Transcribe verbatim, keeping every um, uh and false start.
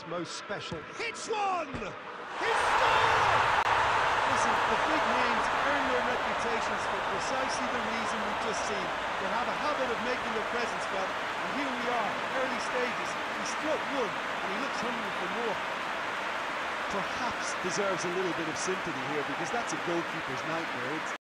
life's most special. Hits one! He scored! Listen, the big names earn their reputations for precisely the reason we've just seen. They have a habit of making their presence felt, and here we are, early stages. He struck one, and he looks hungry for more. Perhaps deserves a little bit of sympathy here, because that's a goalkeeper's nightmare. It's